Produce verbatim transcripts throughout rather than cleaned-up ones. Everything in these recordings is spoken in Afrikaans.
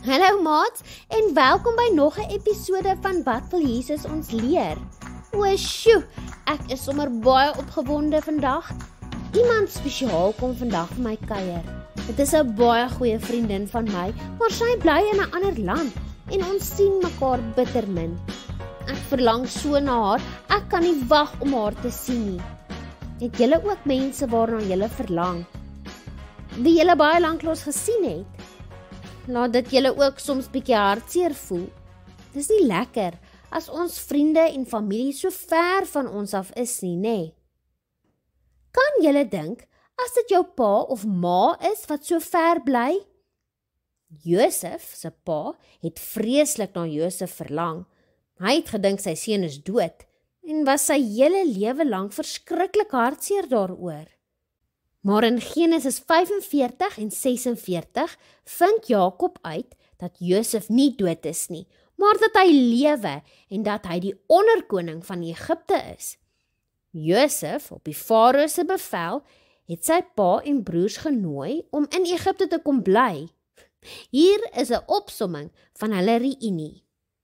Hallo maats en welkom by nog 'n episode van Wat wil Jesus ons leer? O sjoe, ek is sommer baie opgewonde vandag. Iemand spesiaal kom vandag vir my kuier. Dit is 'n baie goeie vriendin van my, maar sy bly in 'n ander land en ons sien mekaar bitter min. Ek verlang so na haar, ek kan nie wag om haar te sien nie. Het julle ook mense waarna julle verlang? Wie julle baie lanklaas gesien het? Laat dit julle ook soms bietjie hartseer voel. Dis nie lekker as ons vriende en familie so ver van ons af is nie, nê? Kan julle dink as dit jou pa of ma is wat so ver bly? Josef se pa het vreeslik na Josef verlang. Hy het gedink sy seun is dood en was sy hele lewe lank verskriklik hartseer daaroor. Maar in Genesis vyf en veertig en ses en veertig vind Jakob uit dat Josef nie dood is nie, maar dat hy lewe en dat hy die onderkoning van Egipte is. Josef, op die farao se bevel, het sy pa en broers genooi om in Egipte te kom bly. Hier is 'n opsomming van hulle reunie.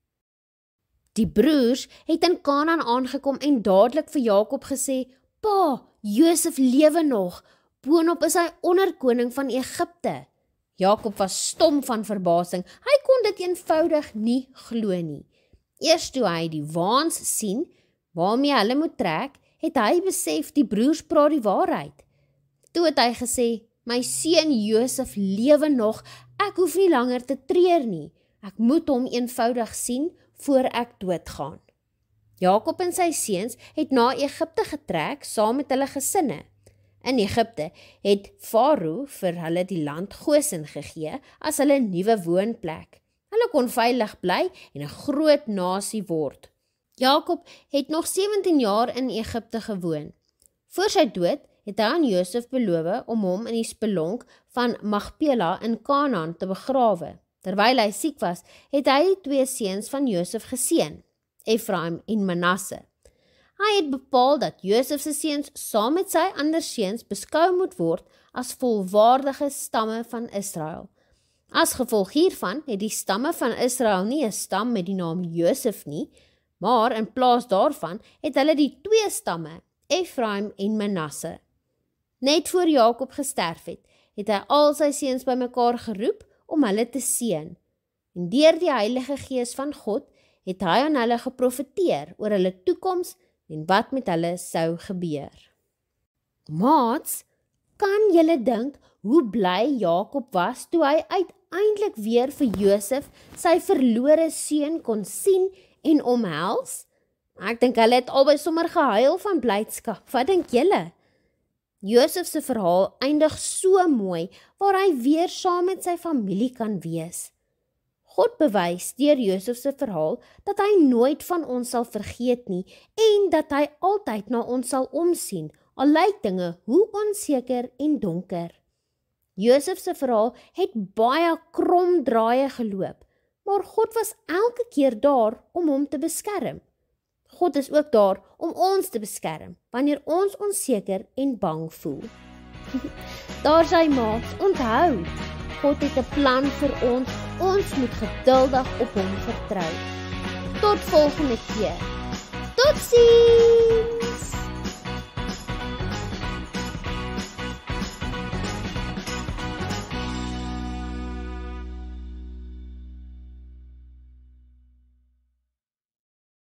Die broers het in Kanaan aangekom en dadelik vir Jakob gesê, "Pa, Josef lewe nog. Boonop is hy onderkoning van Egipte." Jakob was stom van verbasing. Hy kon dit eenvoudig nie glo nie. Eers toe hy die waans sien, waarmee hulle moet trek, het hy besef die broers praat die waarheid. Toe het hy gesê, "My seun Josef lewe nog, ek hoef nie langer te treur nie. Ek moet hom eenvoudig sien voor ek doodgaan." Jakob en sy seuns het na Egipte getrek saam met hulle gesinne. In Egipte het farao vir hulle die land Gosen gegee as hulle nuwe woonplek. Hulle kon veilig bly en 'n groot nasie word. Jakob het nog sewentien jaar in Egipte gewoon. Voor sy dood het hy aan Josef beloof om hom in die spelonk van Magpela in Kanaan te begrawe. Terwyl hy siek was, het hy die twee seuns van Josef geseën, Efraim en Manasse. Hy het bepaal dat Josef se seuns saam met sy ander seuns beskou moet word as volwaardige stamme van Israel. As gevolg hiervan het die stamme van Israel nie 'n stam met die naam Josef nie, maar in plaas daarvan het hulle die twee stamme, Efraim en Manasse. Net voor Jakob gesterf het, het hy al sy seuns bymekaar geroep om hulle te seën. En deur die Heilige Gees van God het hy aan hulle geprofeteer oor hulle toekoms en wat met hulle sou gebeur. Maats, kan julle dink hoe bly Jakob was toe hy uiteindelik weer vir Josef, sy verlore seun, kon sien en omhels? Ek dink hulle het albei sommer gehuil van blydskap. Wat dink julle? Josef se verhaal eindig so mooi, waar hy weer saam met sy familie kan wees. God bewys deur Josef se verhaal dat hy nooit van ons sal vergeet nie en dat hy altyd na ons sal omsien, al lyk dinge hoe onseker en donker. Josef se verhaal het baie krom draaie geloop, maar God was elke keer daar om hom te beskerm. God is ook daar om ons te beskerm, wanneer ons onseker en bang voel. Daar sy maats, onthou, God het 'n plan vir ons, ons moet geduldig op hom vertrou. Tot volgende keer. Totsiens!